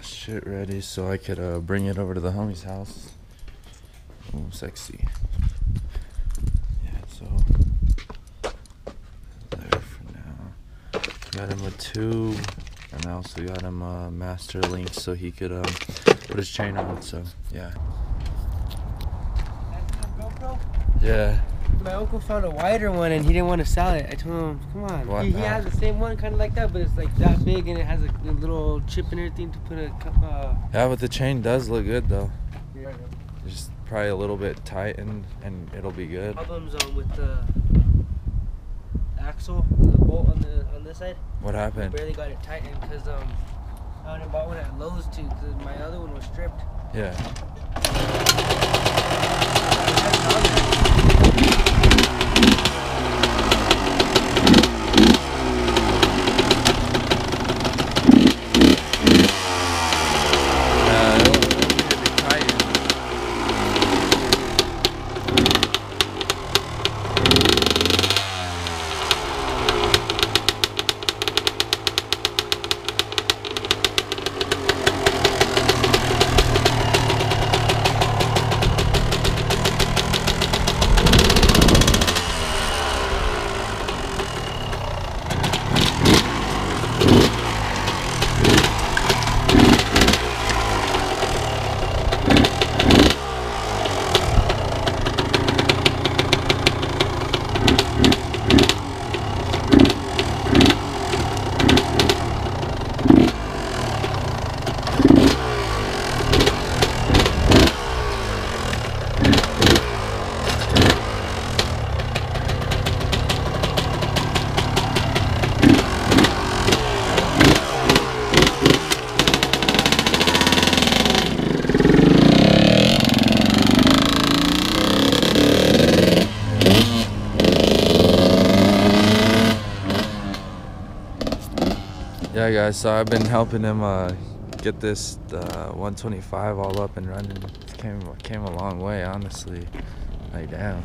shit ready so I could bring it over to the homie's house. Oh, sexy. Yeah, so there for now. Got him a tube, and I also got him a master link so he could put his chain on. So yeah. Yeah. My uncle found a wider one and he didn't want to sell it. I told him, come on. He has the same one kind of like that, but it's like that big and it has a little chip and everything to put a Yeah, but the chain does look good though. Yeah. Just probably a little bit tightened and it'll be good. Problems with the axle, the bolt on this side. What happened? I barely got it tightened because I only bought one at Lowe's too because my other one was stripped. Yeah. Yeah guys, so I've been helping him get this 125 all up and running. It came a long way, honestly. Like damn.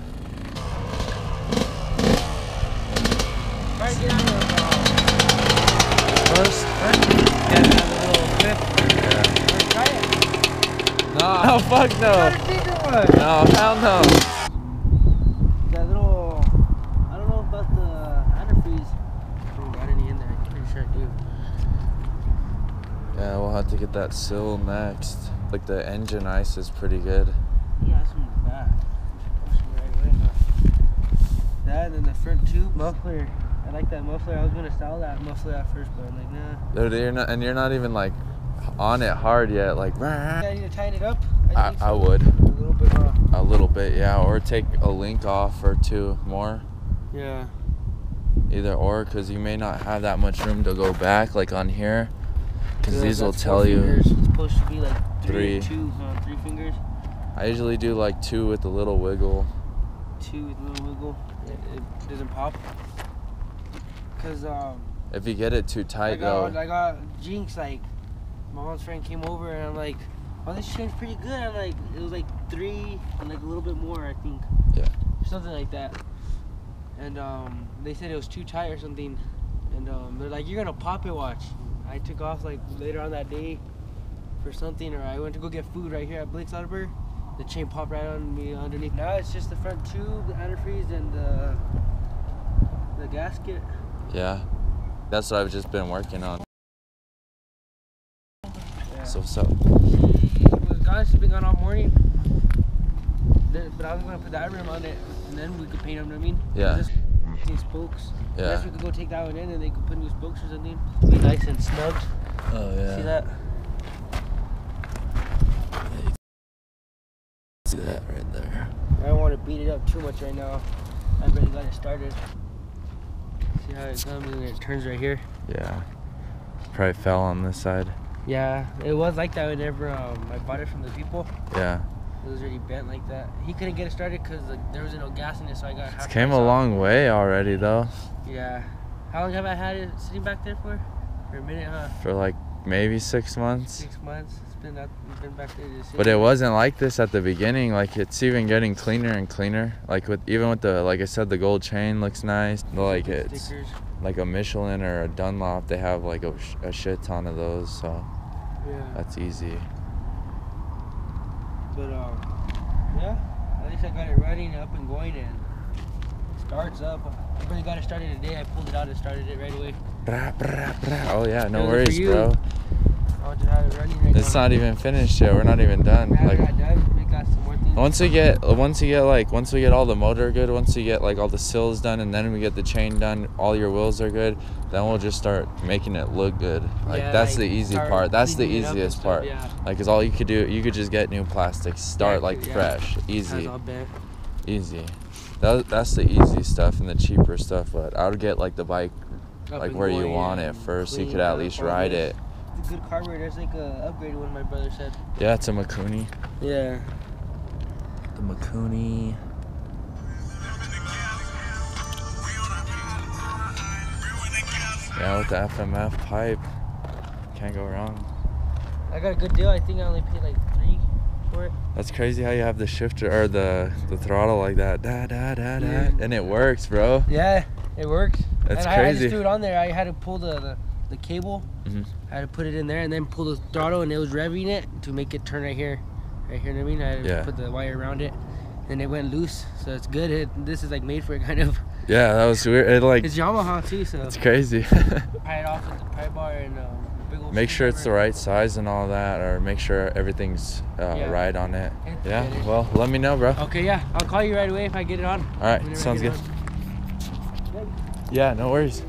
Try to get out of first. Get out of the little clip. Yeah. Try it. No, oh, fuck no. Try to bigger one. No, hell no. That little, I don't know about the antifreeze. I don't got any in there. I'm pretty sure I do. Yeah, we'll have to get that sill next. Like the engine ice is pretty good. Yeah, that's from the back. Right away, huh? That and then the front tube muffler. I like that muffler. I was gonna sell that muffler at first, but I'm like, nah. Dude, you're not even like on it hard yet. Like, I need to tighten it up. I would. A little bit, huh? A little bit, yeah. Or take a link off or two more. Yeah. Either or, because you may not have that much room to go back, like on here. Because Yeah, these will that's tell 4 you. fingers. It's supposed to be like 3. and 2, huh? 3 fingers. I usually do like 2 with a little wiggle. 2 with a little wiggle. It doesn't pop. Cause If you get it too tight I got Jinx, like my mom's friend came over and I'm like, oh, this chain's pretty good. I'm like, it was like 3 and like a little bit more, I think. Yeah. Something like that. And they said it was too tight or something. And they're like, you're gonna pop it, watch. I took off like later on that day for something, or I went to go get food right here at Blake's Autobur. The chain popped right on me underneath. Now it's just the front tube, the antifreeze, and the gasket. Yeah. That's what I've just been working on. Yeah. So what's up? She was gone. She's been gone all morning. But I was gonna put that rim on it, and then we could paint them. You know what I mean? Yeah. Just these spokes. Yeah. Unless we could go take that one in, and they could put new spokes or something. Be nice and snug. Oh yeah. See that? See that right there. I don't want to beat it up too much right now. I already got it started. See how it comes and it turns right here? Yeah. Probably fell on this side. Yeah, it was like that whenever I bought it from the people. Yeah. It was already bent like that. He couldn't get it started because like, there was no gas in it, so I got half. It came a long way already though. Yeah. How long have I had it sitting back there for? For a minute, huh? For like maybe 6 months. 6 months. It's been back there just But it wasn't like this at the beginning. Like it's even getting cleaner and cleaner. Like even with the, like I said, the gold chain looks nice. Like it's stickers. like a Michelin or a Dunlop. They have like a shit ton of those. So Yeah. That's easy. But yeah, at least I got it running up and going and it starts up. I really got it started today. I pulled it out and started it right away. Brah, brah, brah. Oh yeah, no It was for worries, you. bro. I'll just have it running right It's now. not even finished yet. We're not even done. Yeah, Like we're not done. We got some more things. once we get all the motor good, once we get like all the sills done, and then we get the chain done, all your wheels are good, then we'll just start making it look good. Like Yeah, that's like, the easy start part. That's the cleaning it up and easiest stuff, part. yeah. Like, cause all you could do, you could just get new plastics, start Yeah, like yeah. fresh, Has easy, all bent. easy. That's the easy stuff and the cheaper stuff. But I would get like the bike Up like and where you going want it and first, so you clean could at up least all ride this. it. It's a good carburetor. It's like a upgraded one, my brother said. Yeah, it's a Mikuni. Yeah. The Mikuni. Yeah, with the FMF pipe, can't go wrong. I got a good deal. I think I only paid like $3 for it. That's crazy how you have the shifter or the throttle like that, da da da da, Yeah. and it works, bro. Yeah, it works. That's and I crazy. just threw it on there. I had to pull the cable. Mhm. I had to put it in there and then pull the throttle, and it was revving it to make it turn right here. Right here, you know what I mean? I had to Yeah. put the wire around it. And it went loose, so it's good. This is like made for it, kind of. Yeah, that was weird. It like It's Yamaha too, so. it's crazy. Pry it off with the pry bar and big old. Make sure it's the screwdriver. right size and all that, or make sure everything's Yeah. right on it. It's Yeah. good. Well, let me know, bro. Okay, yeah. I'll call you right away if I get it on. All right, Whenever I sounds get good. it on. Yeah, no worries.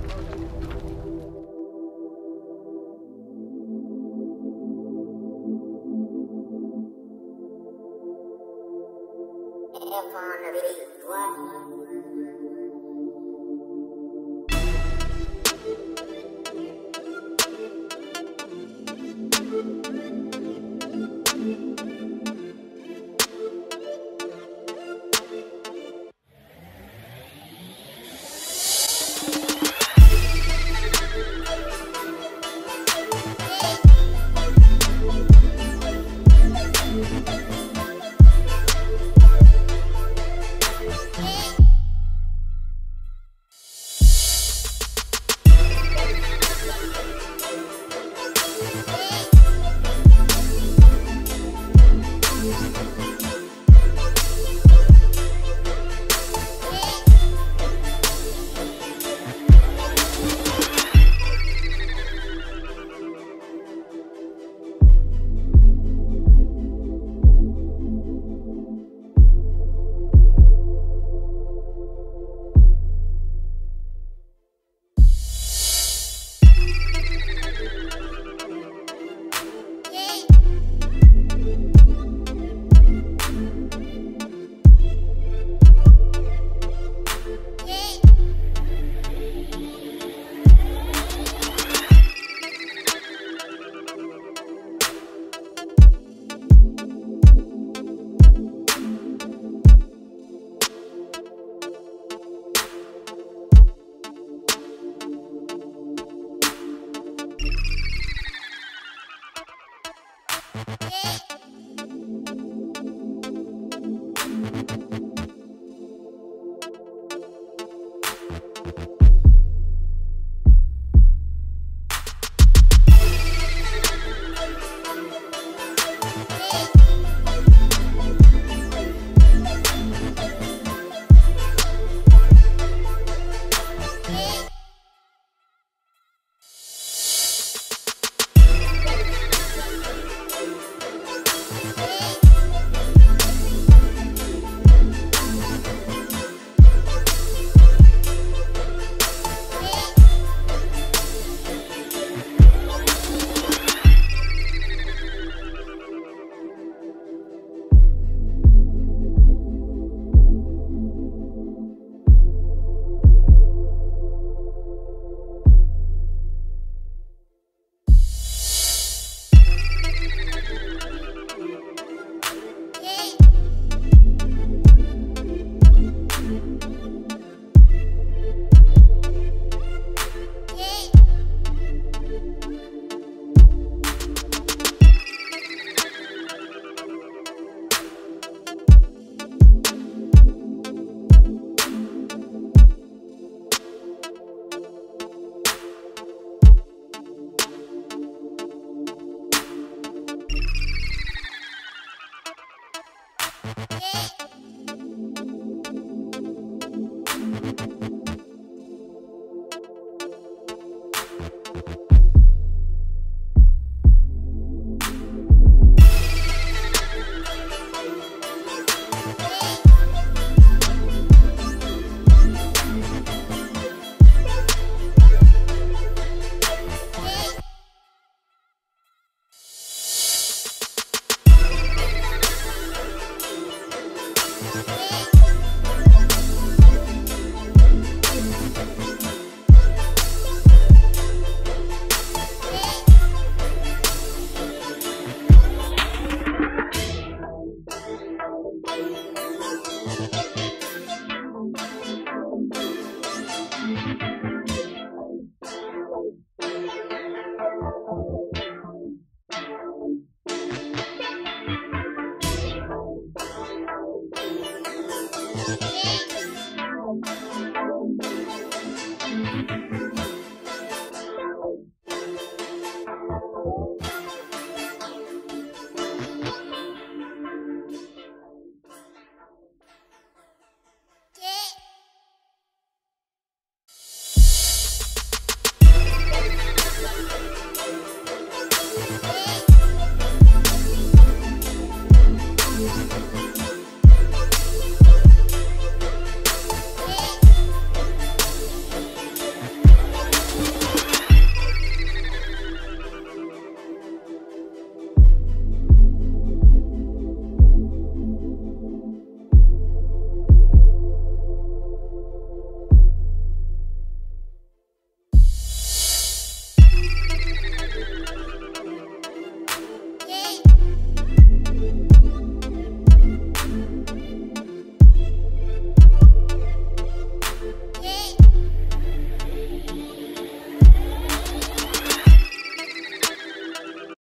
Bye.